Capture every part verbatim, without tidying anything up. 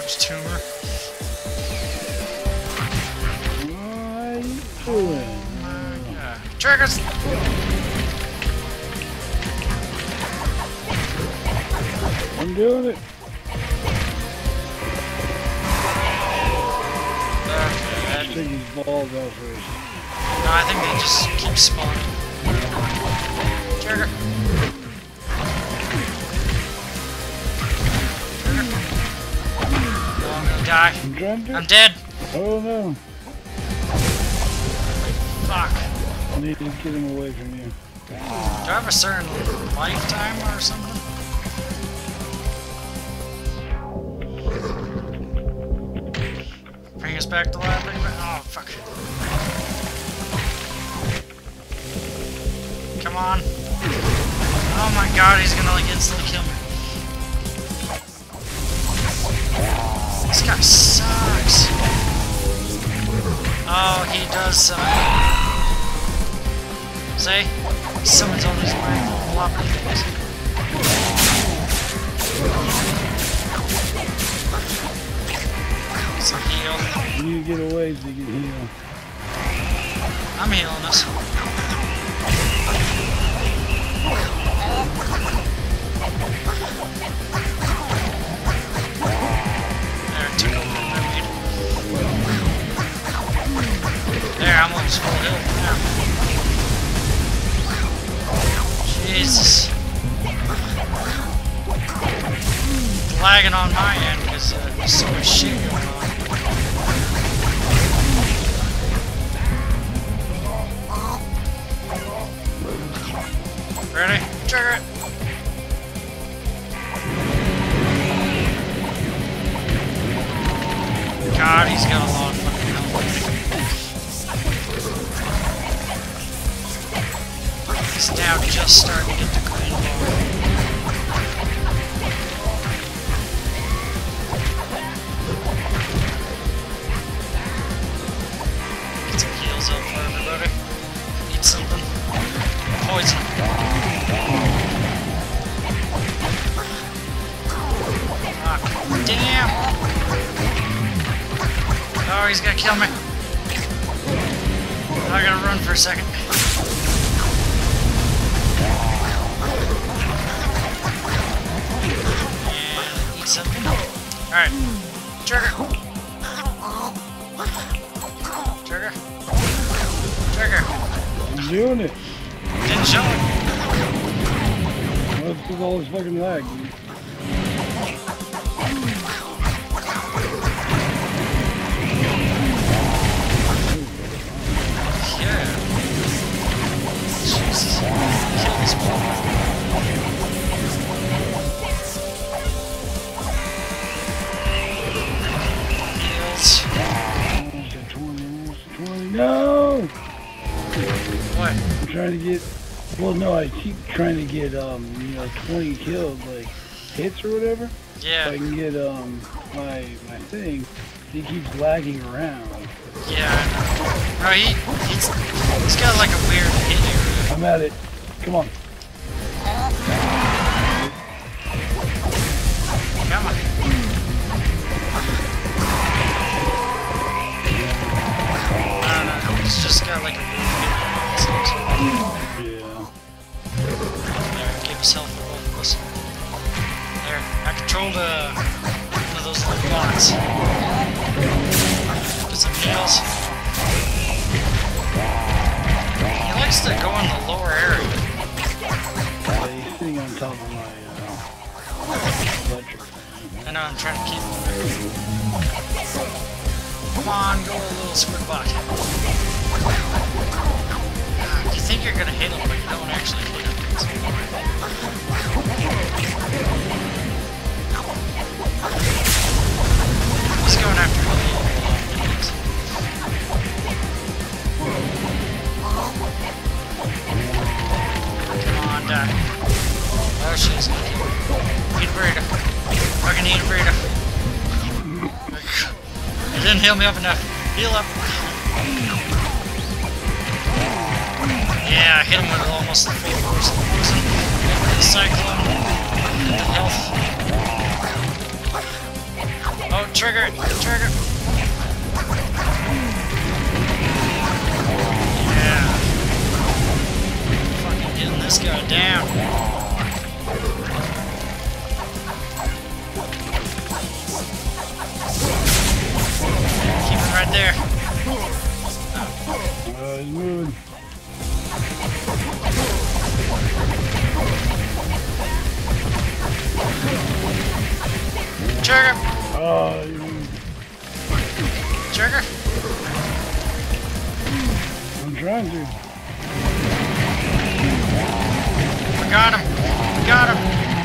much tumor. What are you doing? Uh, yeah. Triggers! I'm doing it. Okay. Take these balls out first. No, I think they just keep spawning. Trigger! Trigger! No, I'm gonna die. I'm trying to. I'm dead! Oh no. Fuck. I need to get him away from you. Do I have a certain lifetime or something? Bring us back to life. Bring back. Oh, fuck. Come on. Oh my god, he's gonna like instantly kill me. This guy sucks. Oh, he does summon. See? He summons all these weird floppy things. So heal. You need to get away so you can heal. I'm healing us. There, took a little bit of meat. There, I'm almost full health now. Jesus. It's lagging on my end because uh, there's so much shit going on. Ready? Trigger it! God, he's got a lot of fucking health. He's now just starting to get the green bar. Get some heals up for everybody. Eat something. Poison. Ah, damn! Oh, he's gonna kill me. I gotta run for a second. And eat something. Alright. Trigger! Trigger! Trigger! I'm doing it. Didn't show it. What's with all this fucking lag, dude? Yeah. Jesus. Kill this ball. Heals. No! What? I'm trying to get. Well, no, I keep trying to get, um, you know, twenty kills, like hits or whatever. Yeah. So I can get, um, my my thing. He keeps lagging around. Yeah, I know. No, he, he's, he's got like a weird hit area. I'm at it. Come on. Come on. I don't know, he's just got like a weird hit area. Yeah. There, give us health for both of us. There, I controlled uh, one of those little bots. Get some heals. He likes to go in the lower area. Yeah, he's sitting on top of my uh, electric fan. I know, I'm trying to keep him there. Come on, go a little squid bot. You think you're gonna hit him, but you don't actually hit him. He's going after the things. Come on, die. Oh, she's gonna kill me. Eat a burrito. Fucking eat a burrito. It didn't heal me up enough. Heal up. Yeah, I hit him with almost the full force of the poison. Hit with the cyclone. Hit the health. Oh, trigger it! Trigger! Yeah. Fucking getting this guy down. Keep him right there. Uh, he's moving. Trigger! Oh, you... Trigger! I'm trying to. We got him! We got him!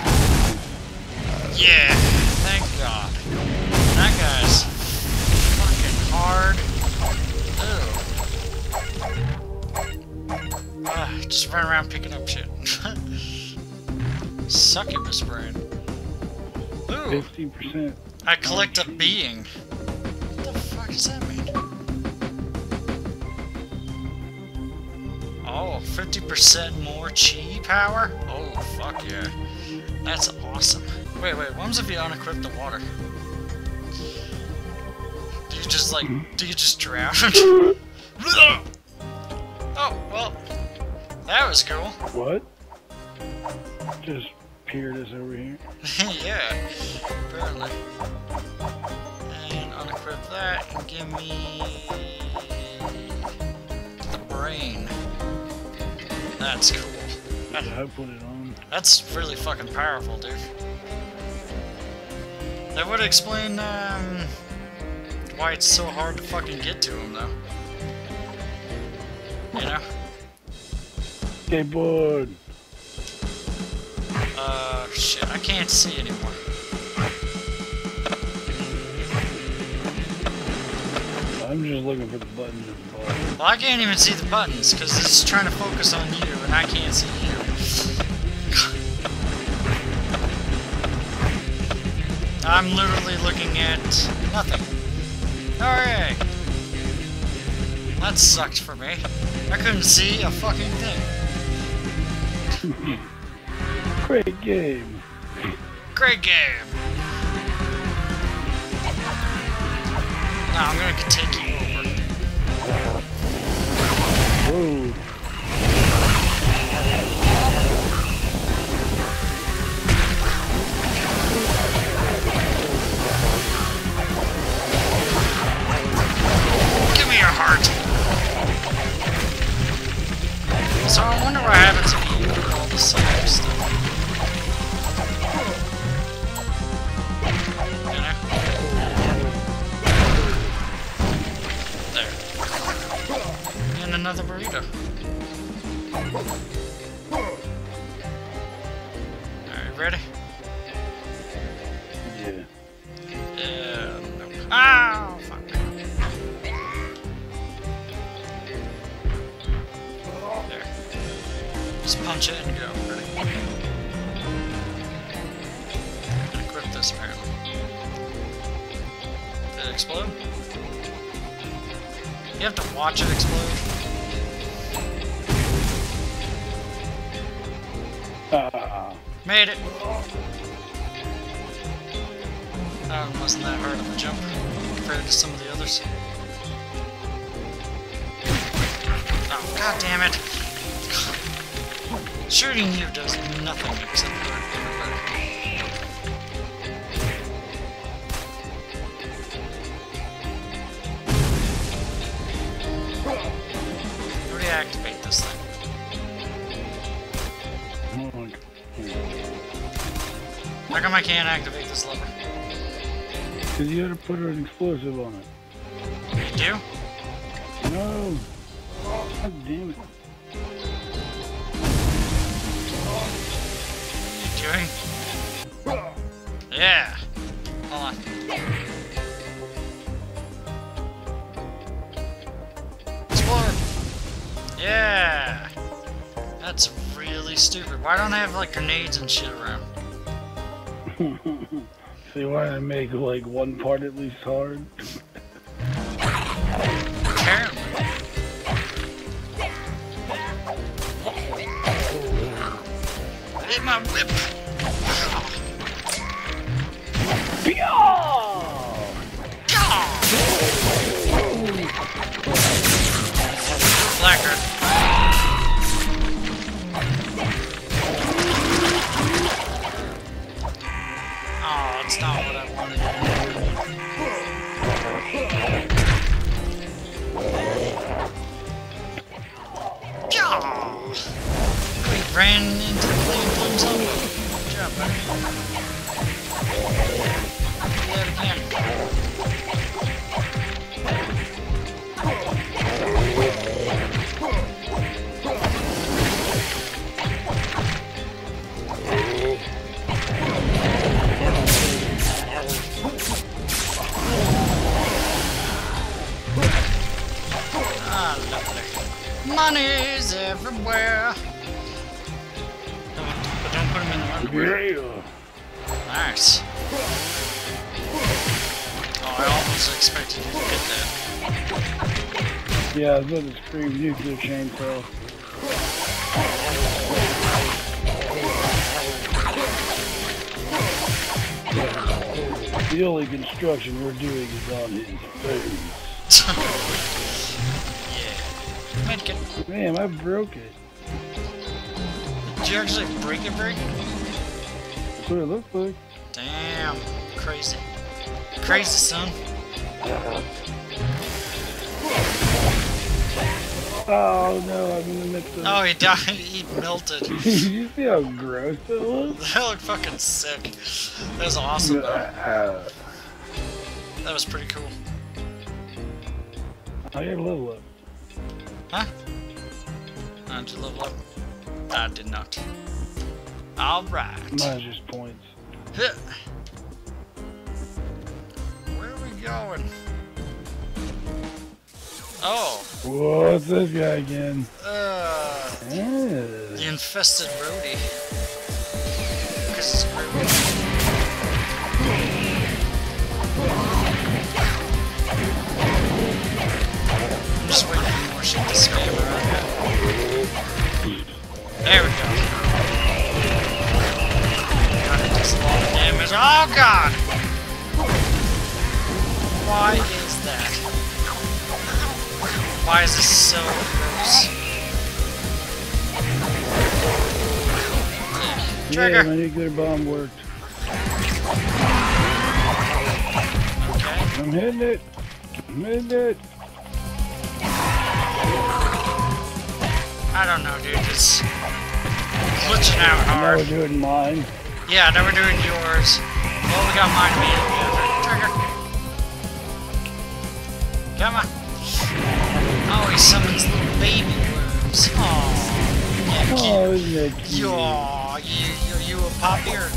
Yeah! Thank God. That guy's fucking hard. Ew. Uh, just run around picking up shit. Succubus brain. Ooh! fifty percent. I collect a being. What the fuck does that mean? Oh, fifty percent more chi power? Oh, fuck yeah. That's awesome. Wait, wait, what happens if you unequip the water? Do you just, like, do you just drown? Oh, well, that was cool. What? Just peered us over here. Yeah, apparently. And unequip that and give me the brain. That's cool. Yeah, I put it on. That's really fucking powerful, dude. That would explain um, why it's so hard to fucking get to him, though. You know? Skateboard. Uh, shit, I can't see anymore. I'm just looking for the buttons at the bottom. Well, I can't even see the buttons, because it's trying to focus on you, and I can't see you. I'm literally looking at nothing. Hooray! That sucked for me. I couldn't see a fucking thing. Great game. Great game! Now I'm gonna take you over. Whoa. Give me your heart! So I wonder what happens if you do all the same stuff. You know? There. And another burrito. Alright, ready? Yeah. Yeah, no. Ow! Fuck. There. Just punch it and go. Ready? Equip this apparently. Did it explode? You have to watch it explode. Ah. Made it! That one wasn't that hard of a jump compared to some of the others. Oh, god damn it! Shooting you does nothing except hurt everybody. Reactivate this thing. Hold on. How come I can't activate this lever? Because you had to put an explosive on it. You do? No. God damn it. What are you doing? Yeah. Hold on. Explore. Yeah. That's really stupid. Why don't they have like grenades and shit around? So you wanted to make like one part at least hard? Apparently. Hit my whip. Blacker. Oh, it's not what I wanted. Yeah. We ran into the flame flames up. Good job, buddy. Do that again. Ah, lovely. Money's everywhere. Don't, but don't put them in the underwear. Yeah. Nice. Oh, I almost expected you to get that. Yeah, I was about to scream nuclear chainsaw. The only construction we're doing is on his face. Yeah. Medkit. Man, I broke it. Did you actually break it, Brig? That's what it looked like. Damn. Crazy. Crazy, son. Oh no, I'm in the midst of Oh, he died. He melted. Did you see how gross that was? That looked fucking sick. That was awesome, though. Uh, That was pretty cool. I got a level up. Huh? Uh, did you level up? I did not. Alright. Mine's just points. Huh. Where are we going? Oh. What's this guy again? Uh. Yeah. The infested roadie. Because it's roadie. I'm just waiting for more shit to spam around here. There we go. God, it does a lot of damage. Oh god! Why is that? Why is this so gross? Trigger! Yeah, my nuclear bomb worked. Okay. I'm hitting it. I'm hitting it. I don't know, dude. It's glitching out Now hard. we're doing mine. Yeah, now we're doing yours. Well, we got mine immediately. Trigger. Come on. Oh, he summons little baby worms. Aww. Yeah, Oh, cute. isn't it cute? Yo, you, you, you a poppy or?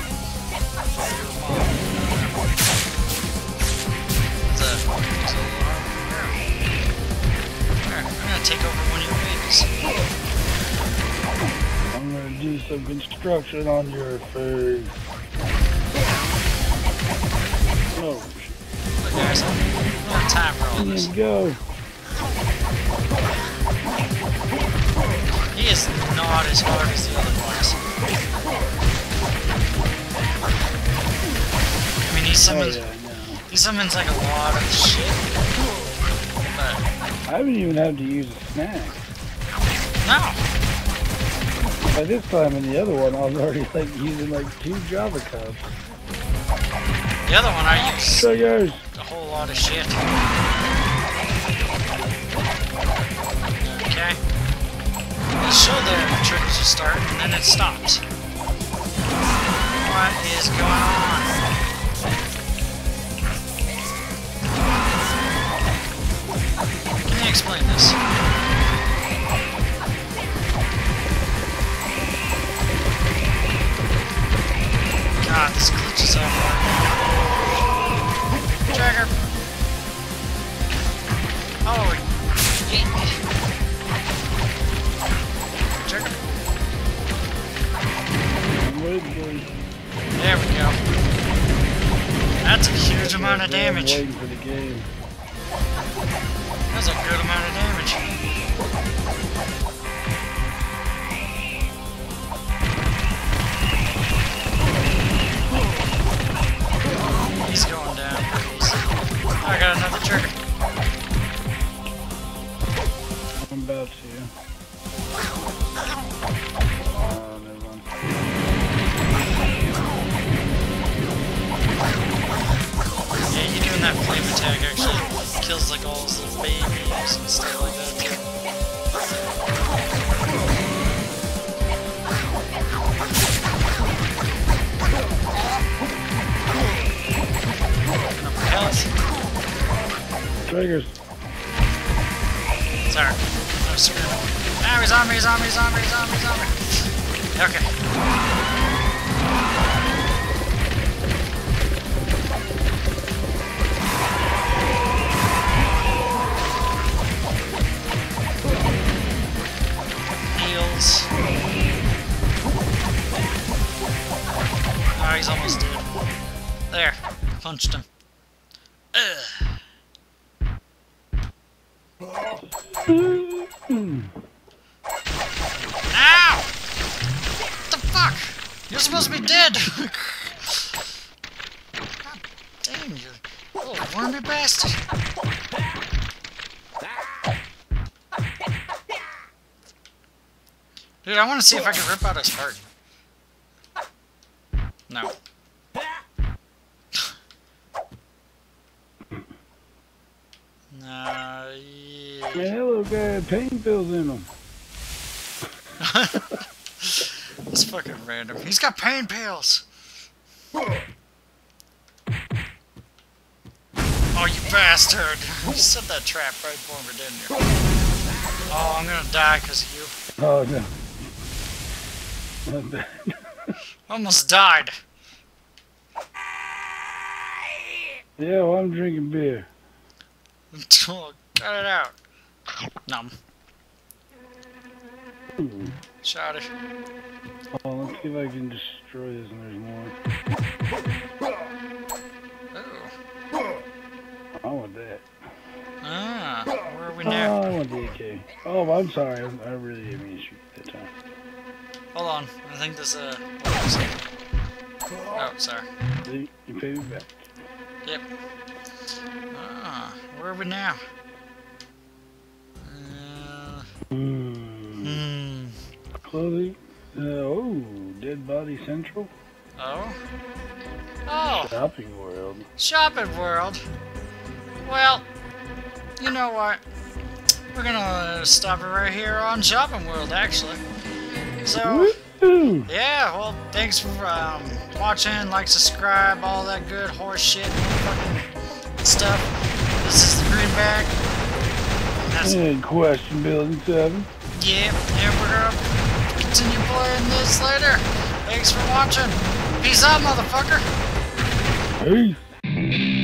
What's that? There, I'm gonna take over one of your babies. I'm gonna do some construction on your face. Oh, Look, guys, I'm gonna time for all this. let's go. He is not as hard as the other boss. I mean, he Oh, summons, yeah, I know. he summons like a lot of shit. But, I haven't even had to use a snack. no. By this time in the other one, I was already like using like two Java cups. The other one, I used Sugars. a whole lot of shit. Okay. It showed there the triggers will start, and then it stopped. What is going on? Can you explain this? God, this glitches out hard. Trigger. Oh, yeet. Trigger. There we go. That's a huge amount of damage. I'm waiting for the game. That's a good amount of damage. He's going down. I got another trigger. I'm about tag actually kills like all his little babies and stuff like that too. Enough health. Triggers. Sorry. No screaming. Now he's on me, he's on me, he's on me, he's on me, he's on me. Okay. Heals. Oh, he's almost dead. There. Punched him. Ugh. Ow! What the fuck? You're supposed to be dead! God damn you, little wormy bastard! Dude, I want to see if I can rip out his heart. No. Nah, yeah. Man, that little guy had pain pills in him. That's fucking random. He's got pain pills! Oh, you bastard! You set that trap right for me, didn't you? Oh, I'm gonna die because of you. Oh, no. Not bad. Almost died. Yeah, well, I'm drinking beer. Oh, cut it out. Numb. Ooh. Shot it. Oh, let's see if I can destroy this and there's more. Ooh. I want that. Ah, where are we Oh, now? I want the A K. Oh, I'm sorry. I, I really didn't mean to shoot that time. Hold on. I think there's a... Oh, sorry. See, you pay me back. Yep. Ah, where are we now? Uh, Hmm. hmm. Clothing. Uh, oh, Dead Body Central. Oh? Oh! Shopping World. Shopping World. Well, you know what? We're gonna stop it right here on Shopping World, actually. So, Woo! yeah, well, thanks for um, watching, like, subscribe, all that good horse shit, fucking stuff. This is the Greenback. And that's, And Question Building seven. yeah, and we're gonna continue playing this later. Thanks for watching. Peace out, motherfucker. Peace.